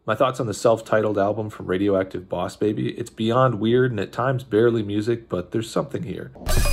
My thoughts on the self-titled album from Radioactive Boss Baby. It's beyond weird and at times barely music, but there's something here.